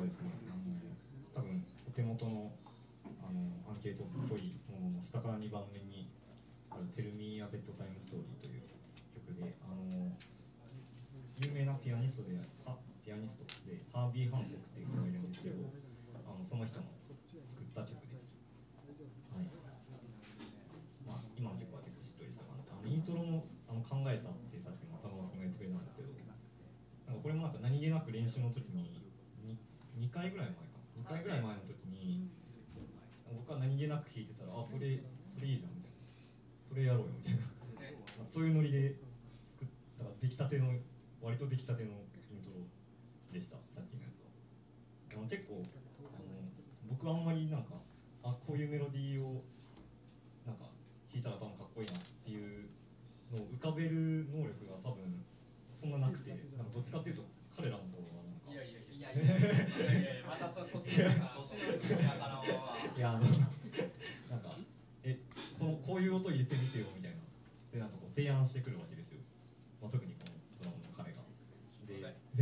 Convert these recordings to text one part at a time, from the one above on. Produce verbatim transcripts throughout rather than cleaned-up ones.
ですね、あの多分お手元のあのアンケートっぽいものの下からにばんめにある「Tell Me a Bedtime Story」という曲で、あの有名なピアニストではピアニストでハービー・ハンコックっていう人がいるんですけど、あのその人の作った曲です。はい。まあ、今の曲は結構しっとりした感じで、あのイントロもあの考えたってさっきも玉川さんが言ってくれたんですけど、なんかこれもなんか何気なく練習の時に 2, 2回ぐらい前かにかいぐらい前の時に僕は何気なく弾いてたら、あ、それそれいいじゃんみたいな、それやろうよみたいなそういうノリで作った出来たての割と出来たてのイントロでした、さっきのやつは。でも結構あの僕はあんまりなんかあこういうメロディーをなんか弾いたら多分かっこいいなっていうのを浮かべる能力が多分そんななくて、なんかどっちかっていうと彼らの方はなんかいやいやいやいやいやいやいやまたその年のさ年の年やからはいやあのなんかえこのこういう音入れてみてよみたいなでなんかこう提案してくるわけですよ、まあ、特にこのドラムの彼がで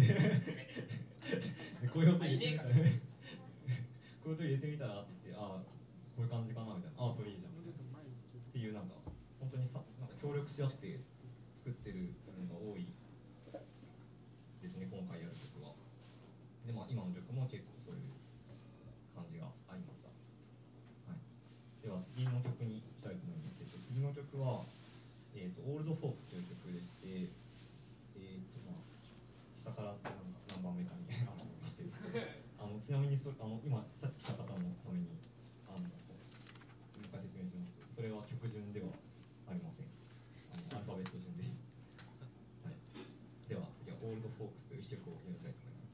でこういう音入れてみたらこういう音入れてみたらって言って、ああこういう感じかなみたいな、ああそれいいじゃんみたいなっていう、なんか本当にさなんか協力し合って作ってるのが多いですね、今回やる曲は。で、まあ、今の曲も結構そういう感じがありました。はい、では次の曲に行きたいと思います。えっと、次の曲は、えっと、オールドフォークスという曲でして、えっとまあ、下からなんか何番目かにあると思いますけどあのちなみにそあの今さっき来た方のためにあのもう一回説明しますと、それは曲順ではありません。あのアルファベット順です。はい、では次はオールドフォークスという曲をやりたいと思います。